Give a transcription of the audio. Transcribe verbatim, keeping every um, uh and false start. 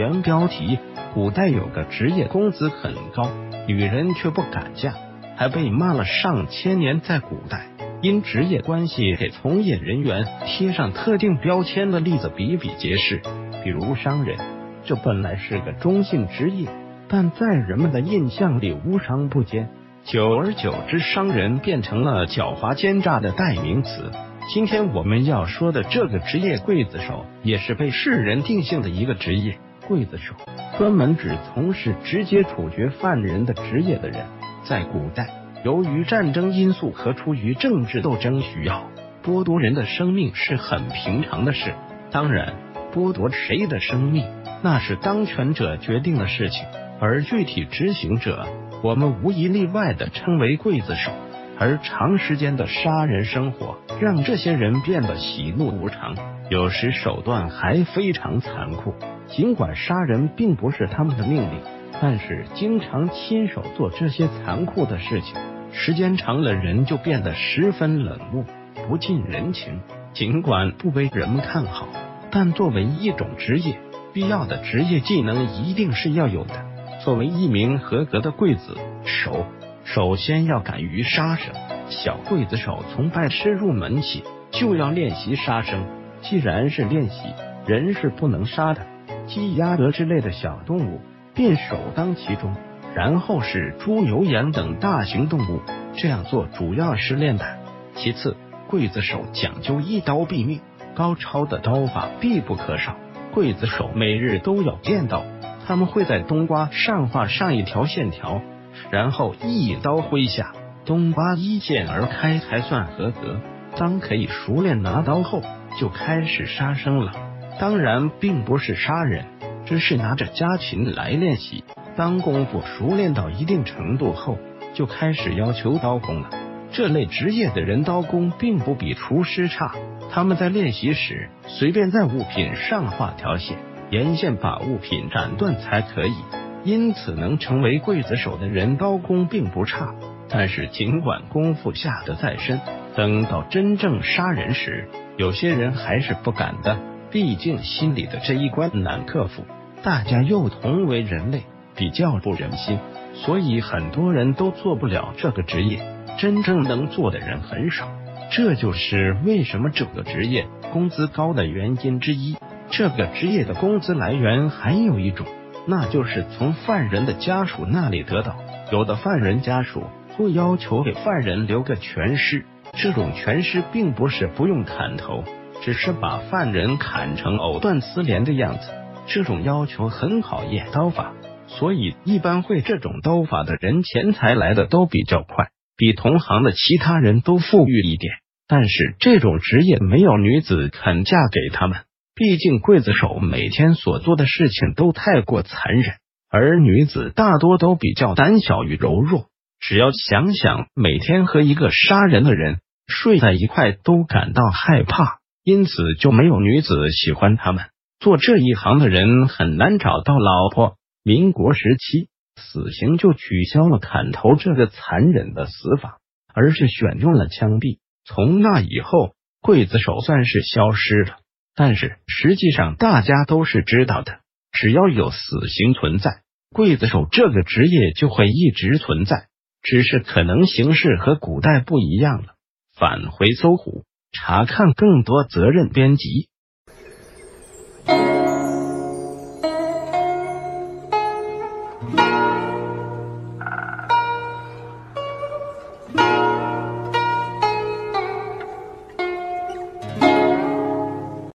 原标题：古代有个职业工资很高，女人却不敢嫁，还被骂了上千年。在古代，因职业关系给从业人员贴上特定标签的例子比比皆是。比如商人，这本来是个中性职业，但在人们的印象里无商不奸，久而久之，商人变成了狡猾奸诈的代名词。今天我们要说的这个职业刽子手，也是被世人定性的一个职业。刽子手专门指从事直接处决犯人的职业的人。在古代，由于战争因素和出于政治斗争需要，剥夺人的生命是很平常的事。当然，剥夺谁的生命，那是当权者决定的事情，而具体执行者，我们无一例外的称为刽子手。而长时间的杀人生活，让这些人变得喜怒无常，有时手段还非常残酷。尽管杀人并不是他们的命令，但是经常亲手做这些残酷的事情，时间长了，人就变得十分冷漠，不近人情。尽管不被人们看好，但作为一种职业，必要的职业技能一定是要有的。作为一名合格的刽子手，首先要敢于杀生。小刽子手从拜师入门起就要练习杀生。既然是练习，人是不能杀的，鸡鸭鹅之类的小动物便首当其冲，然后是猪牛羊等大型动物。这样做主要是练胆。其次，刽子手讲究一刀毙命，高超的刀法必不可少。刽子手每日都要练刀，他们会在冬瓜上画上一条线条，然后一刀挥下，冬瓜一剑而开才算合格。当可以熟练拿刀后，就开始杀生了。当然并不是杀人，只是拿着家禽来练习。当功夫熟练到一定程度后，就开始要求刀工了。这类职业的人刀工并不比厨师差，他们在练习时随便在物品上画条线，沿线把物品斩断才可以。因此能成为刽子手的人刀工并不差。但是尽管功夫下得再深，等到真正杀人时，有些人还是不敢的，毕竟心里的这一关难克服。大家又同为人类，比较不忍心，所以很多人都做不了这个职业，真正能做的人很少。这就是为什么这个职业工资高的原因之一。这个职业的工资来源还有一种，那就是从犯人的家属那里得到。有的犯人家属会要求给犯人留个全尸，这种全尸并不是不用砍头，只是把犯人砍成藕断丝连的样子。这种要求很考验刀法，所以一般会这种刀法的人钱财来的都比较快，比同行的其他人都富裕一点。但是这种职业没有女子肯嫁给他们，毕竟刽子手每天所做的事情都太过残忍，而女子大多都比较胆小与柔弱。只要想想每天和一个杀人的人睡在一块都感到害怕，因此就没有女子喜欢他们。做这一行的人很难找到老婆。民国时期，死刑就取消了砍头这个残忍的死法，而是选用了枪毙。从那以后，刽子手算是消失了。但是实际上大家都是知道的，只要有死刑存在，刽子手这个职业就会一直存在，只是可能形式和古代不一样了。返回搜狐，查看更多责任编辑。